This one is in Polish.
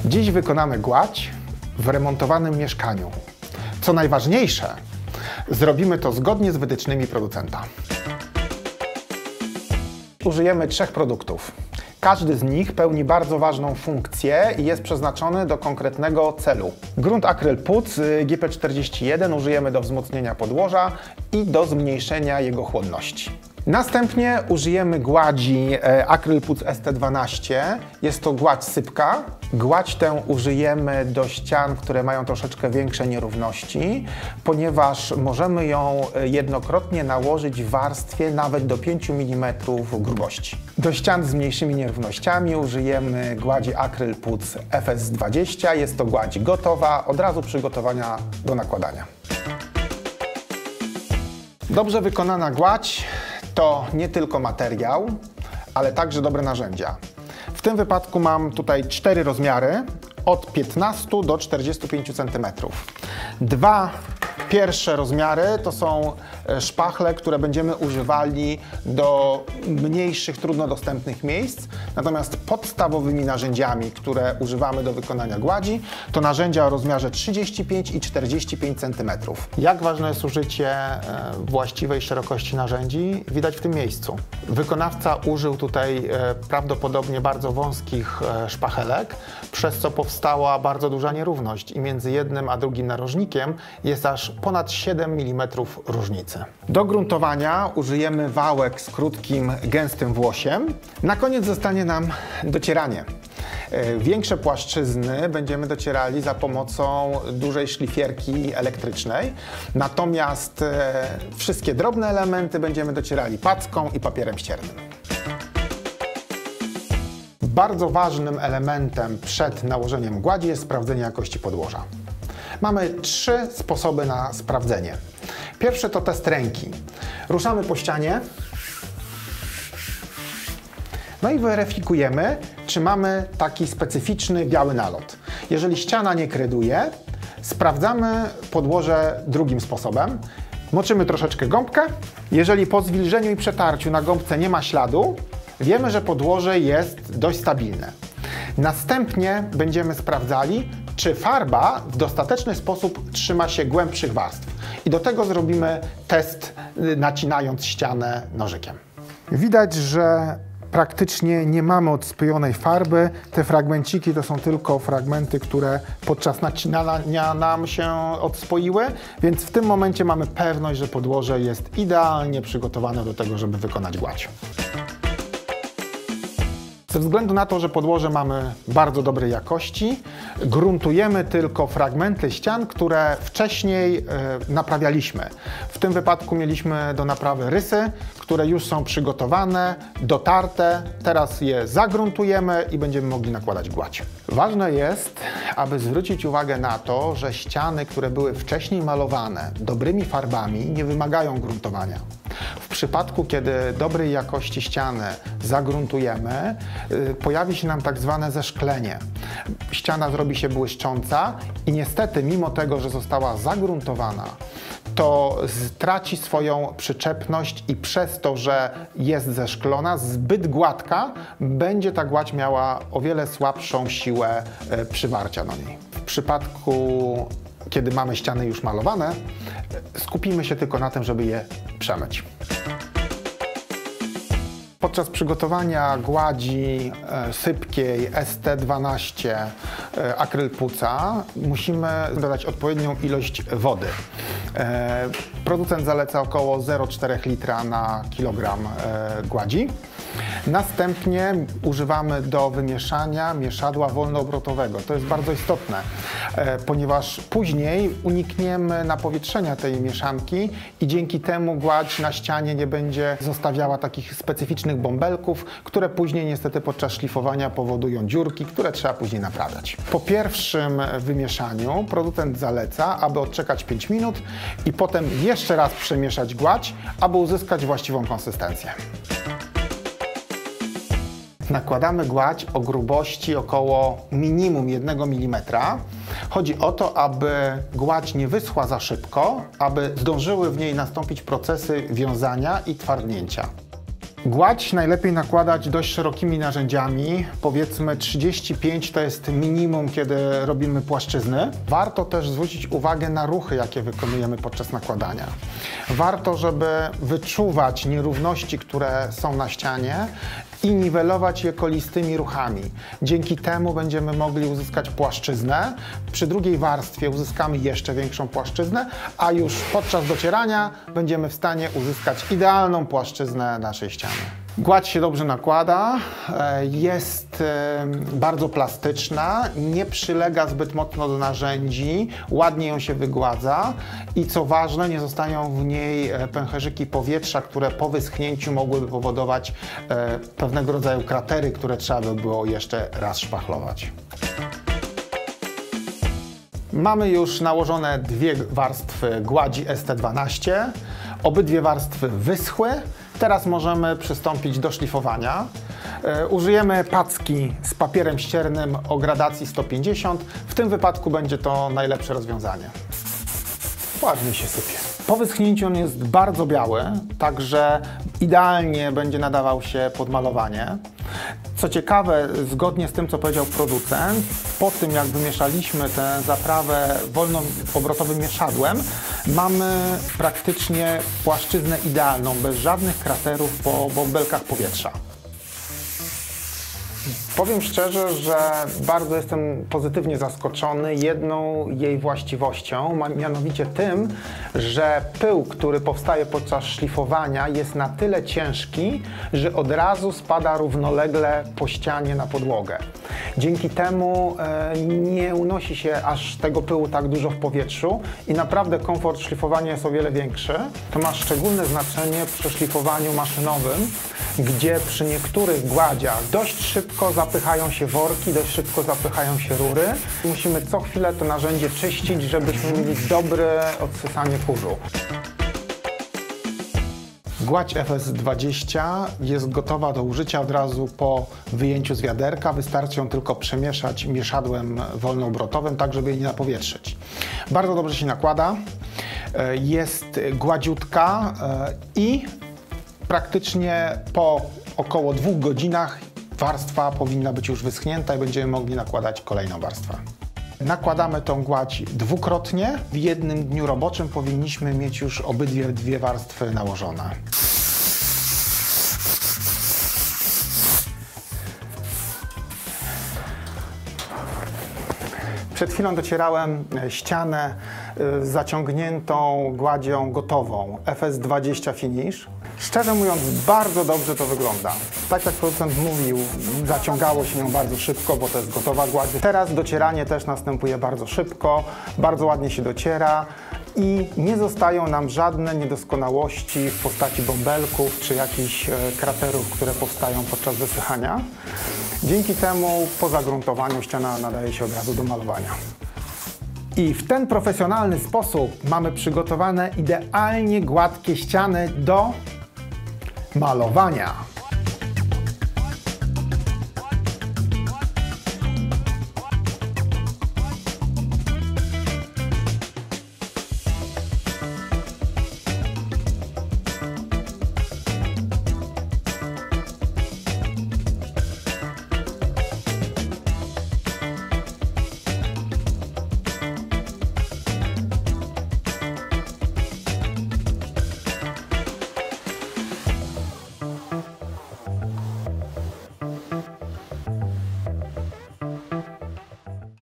Dziś wykonamy gładź w remontowanym mieszkaniu. Co najważniejsze, zrobimy to zgodnie z wytycznymi producenta. Użyjemy 3 produktów. Każdy z nich pełni bardzo ważną funkcję i jest przeznaczony do konkretnego celu. Grunt Acryl Puc GP41 użyjemy do wzmocnienia podłoża i do zmniejszenia jego chłodności. Następnie użyjemy gładzi Acryl Puc ST12. Jest to gładź sypka. Gładź tę użyjemy do ścian, które mają troszeczkę większe nierówności, ponieważ możemy ją jednokrotnie nałożyć w warstwie nawet do 5 mm grubości. Do ścian z mniejszymi nierównościami użyjemy gładzi Acryl Puc FS20. Jest to gładź gotowa, od razu przygotowania do nakładania. Dobrze wykonana gładź to nie tylko materiał, ale także dobre narzędzia. W tym wypadku mam tutaj 4 rozmiary, od 15 do 45 cm. 2 pierwsze rozmiary to są szpachle, które będziemy używali do mniejszych, trudno dostępnych miejsc. Natomiast podstawowymi narzędziami, które używamy do wykonania gładzi, to narzędzia o rozmiarze 35 i 45 cm. Jak ważne jest użycie właściwej szerokości narzędzi, widać w tym miejscu. Wykonawca użył tutaj prawdopodobnie bardzo wąskich szpachelek, przez co powstała bardzo duża nierówność i między jednym a drugim narożnikiem jest aż ponad 7 mm różnicy. Do gruntowania użyjemy wałek z krótkim, gęstym włosiem. Na koniec zostanie nam docieranie. Większe płaszczyzny będziemy docierali za pomocą dużej szlifierki elektrycznej, natomiast wszystkie drobne elementy będziemy docierali packą i papierem ściernym. Bardzo ważnym elementem przed nałożeniem gładzi jest sprawdzenie jakości podłoża. Mamy 3 sposoby na sprawdzenie. Pierwszy to test ręki. Ruszamy po ścianie, no i weryfikujemy, czy mamy taki specyficzny biały nalot. Jeżeli ściana nie kryduje, sprawdzamy podłoże drugim sposobem. Moczymy troszeczkę gąbkę. Jeżeli po zwilżeniu i przetarciu na gąbce nie ma śladu, wiemy, że podłoże jest dość stabilne. Następnie będziemy sprawdzali, czy farba w dostateczny sposób trzyma się głębszych warstw. I do tego zrobimy test, nacinając ścianę nożykiem. Widać, że praktycznie nie mamy odspyjonej farby. Te fragmenciki to są tylko fragmenty, które podczas nacinania nam się odspoiły, więc w tym momencie mamy pewność, że podłoże jest idealnie przygotowane do tego, żeby wykonać gładź. Ze względu na to, że podłoże mamy bardzo dobrej jakości, gruntujemy tylko fragmenty ścian, które wcześniej naprawialiśmy. W tym wypadku mieliśmy do naprawy rysy, które już są przygotowane, dotarte. Teraz je zagruntujemy i będziemy mogli nakładać gładź. Ważne jest, aby zwrócić uwagę na to, że ściany, które były wcześniej malowane dobrymi farbami, nie wymagają gruntowania. W przypadku, kiedy dobrej jakości ścianę zagruntujemy, pojawi się nam tak zwane zeszklenie. Ściana zrobi się błyszcząca i niestety, mimo tego, że została zagruntowana, to straci swoją przyczepność i przez to, że jest zeszklona, zbyt gładka, będzie ta gładź miała o wiele słabszą siłę przywarcia do niej. W przypadku, kiedy mamy ściany już malowane, skupimy się tylko na tym, żeby je przemyć. Podczas przygotowania gładzi sypkiej ST12 Acryl Puca musimy dodać odpowiednią ilość wody. Producent zaleca około 0,4 litra na kilogram gładzi. Następnie używamy do wymieszania mieszadła wolnoobrotowego. To jest bardzo istotne, ponieważ później unikniemy napowietrzenia tej mieszanki i dzięki temu gładź na ścianie nie będzie zostawiała takich specyficznych bąbelków, które później niestety podczas szlifowania powodują dziurki, które trzeba później naprawiać. Po pierwszym wymieszaniu producent zaleca, aby odczekać 5 minut i potem jeszcze raz przemieszać gładź, aby uzyskać właściwą konsystencję. Nakładamy gładź o grubości około minimum 1 mm. Chodzi o to, aby gładź nie wyschła za szybko, aby zdążyły w niej nastąpić procesy wiązania i twardnięcia. Gładź najlepiej nakładać dość szerokimi narzędziami, powiedzmy 35 to jest minimum, kiedy robimy płaszczyzny. Warto też zwrócić uwagę na ruchy, jakie wykonujemy podczas nakładania. Warto, żeby wyczuwać nierówności, które są na ścianie i niwelować je kolistymi ruchami. Dzięki temu będziemy mogli uzyskać płaszczyznę. Przy drugiej warstwie uzyskamy jeszcze większą płaszczyznę, a już podczas docierania będziemy w stanie uzyskać idealną płaszczyznę naszej ściany. Gładź się dobrze nakłada, jest bardzo plastyczna, nie przylega zbyt mocno do narzędzi, ładnie ją się wygładza i co ważne, nie zostają w niej pęcherzyki powietrza, które po wyschnięciu mogłyby powodować pewnego rodzaju kratery, które trzeba by było jeszcze raz szpachlować. Mamy już nałożone dwie warstwy gładzi ST12. Obydwie warstwy wyschły. Teraz możemy przystąpić do szlifowania. Użyjemy packi z papierem ściernym o gradacji 150. W tym wypadku będzie to najlepsze rozwiązanie. Ładnie się sypie. Po wyschnięciu on jest bardzo biały, także idealnie będzie nadawał się pod malowanie. Co ciekawe, zgodnie z tym, co powiedział producent, po tym jak wymieszaliśmy tę zaprawę wolnoobrotowym mieszadłem, mamy praktycznie płaszczyznę idealną, bez żadnych kraterów po bąbelkach powietrza. Powiem szczerze, że bardzo jestem pozytywnie zaskoczony jedną jej właściwością, mianowicie tym, że pył, który powstaje podczas szlifowania, jest na tyle ciężki, że od razu spada równolegle po ścianie na podłogę. Dzięki temu nie unosi się aż tego pyłu tak dużo w powietrzu i naprawdę komfort szlifowania jest o wiele większy. To ma szczególne znaczenie przy szlifowaniu maszynowym, gdzie przy niektórych gładziach dość szybko zapychają się worki, dość szybko zapychają się rury. Musimy co chwilę to narzędzie czyścić, żebyśmy mieli dobre odsysanie kurzu. Gładź FS20 jest gotowa do użycia od razu po wyjęciu z wiaderka. Wystarczy ją tylko przemieszać mieszadłem wolnoobrotowym, tak żeby jej nie napowietrzyć. Bardzo dobrze się nakłada, jest gładziutka i praktycznie po około 2 godzinach warstwa powinna być już wyschnięta i będziemy mogli nakładać kolejną warstwę. Nakładamy tą gładź dwukrotnie. W jednym dniu roboczym powinniśmy mieć już obydwie dwie warstwy nałożone. Przed chwilą docierałem ścianę zaciągniętą gładzią gotową FS20 Finish. Szczerze mówiąc, bardzo dobrze to wygląda. Tak jak producent mówił, zaciągało się ją bardzo szybko, bo to jest gotowa gładź. Teraz docieranie też następuje bardzo szybko, bardzo ładnie się dociera i nie zostają nam żadne niedoskonałości w postaci bąbelków czy jakichś kraterów, które powstają podczas wysychania. Dzięki temu po zagruntowaniu ściana nadaje się od razu do malowania. I w ten profesjonalny sposób mamy przygotowane idealnie gładkie ściany do malowania.